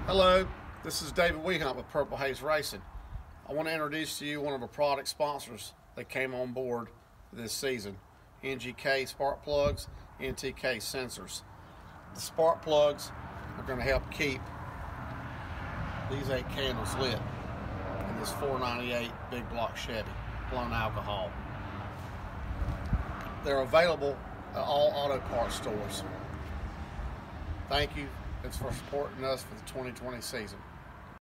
Hello, this is David Wehunt with Purple Haze Racing. I want to introduce to you one of our product sponsors that came on board this season, NGK Sparkplugs, NTK sensors. The Sparkplugs are going to help keep these 8 candles lit in this 498 big block Chevy, blown alcohol. They're available at all auto parts stores. Thank you. It's for supporting us for the 2020 season.